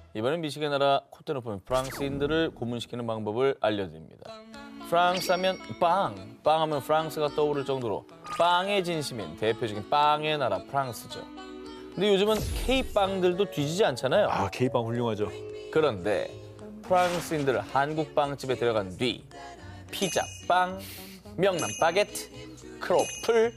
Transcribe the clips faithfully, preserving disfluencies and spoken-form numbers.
이번엔 미식의 나라 코테 높은 프랑스인들을 고문시키는 방법을 알려드립니다. 프랑스 하면 빵, 빵 하면 프랑스가 떠오를 정도로 빵의 진심인 대표적인 빵의 나라 프랑스죠. 근데 요즘은 K빵들도 뒤지지 않잖아요. 아, K빵 훌륭하죠. 그런데 프랑스인들 한국 빵집에 들어간 뒤 피자, 빵, 명란 바게트, 크로플,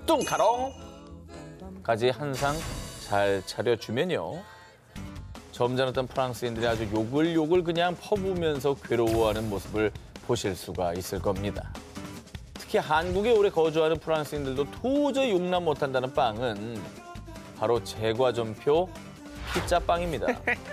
뚱카롱까지 한 상 잘 차려주면요. 점잖았던 프랑스인들이 아주 욕을 욕을 그냥 퍼부으면서 괴로워하는 모습을 보실 수가 있을 겁니다. 특히 한국에 오래 거주하는 프랑스인들도 도저히 용납 못한다는 빵은 바로 제과점표 피자빵입니다.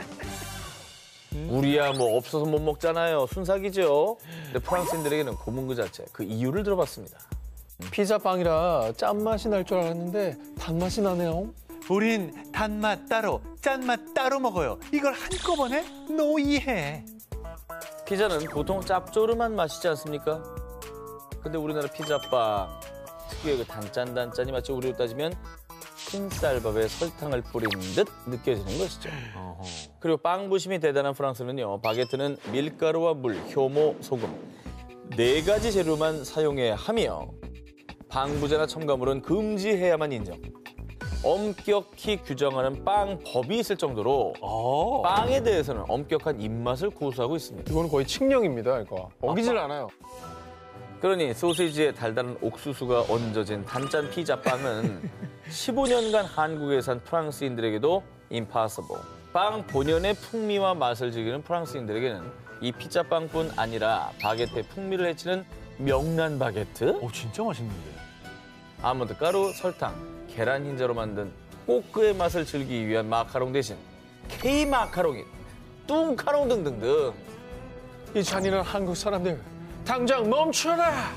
우리야 뭐 없어서 못 먹잖아요. 순삭이죠. 근데 프랑스인들에게는 고문 그 자체, 그 이유를 들어봤습니다. 피자빵이라 짠맛이 날 줄 알았는데 단맛이 나네요. 우린 단맛 따로, 짠맛 따로 먹어요. 이걸 한꺼번에 노이해. 피자는 보통 짭조름한 맛이지 않습니까? 근데 우리나라 피자빵 특유의 그 단짠단짠이 마치 우리로 따지면 흰쌀밥에 설탕을 뿌린 듯 느껴지는 것이죠. 어허. 그리고 빵 부심이 대단한 프랑스는요. 바게트는 밀가루와 물, 효모, 소금 네 가지 재료만 사용해야 하며 방부제나 첨가물은 금지해야만 인정. 엄격히 규정하는 빵 법이 있을 정도로 아. 빵에 대해서는 엄격한 입맛을 고수하고 있습니다. 이거는 거의 칙령입니다, 이거. 어기질 않아요. 그러니 소시지에 달달한 옥수수가 얹어진 단짠 피자빵은 십오 년간 한국에 산 프랑스인들에게도 impossible. 빵 본연의 풍미와 맛을 즐기는 프랑스인들에게는 이 피자빵뿐 아니라 바게트의 풍미를 해치는 명란 바게트, 어, 진짜 맛있는데. 아몬드 가루, 설탕, 계란 흰자로 만든 꼬끄의 맛을 즐기기 위한 마카롱 대신 K 마카롱인 뚱카롱 등등등. 이 잔인한 한국 사람들, 당장 멈춰라!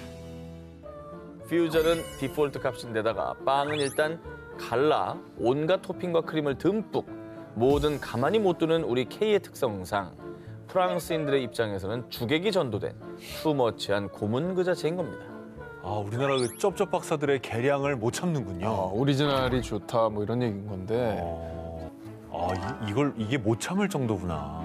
퓨전은 디폴트 값인데다가 빵은 일단 갈라 온갖 토핑과 크림을 듬뿍, 뭐든 가만히 못 두는 우리 K의 특성상 프랑스인들의 입장에서는 주객이 전도된 투머치한 고문 그 자체인 겁니다. 아, 우리나라 그 쩝쩝 박사들의 계량을 못 참는군요. 어, 오리지널이 좋다, 뭐 이런 얘기인 건데. 어. 아, 이, 이걸 이게 못 참을 정도구나.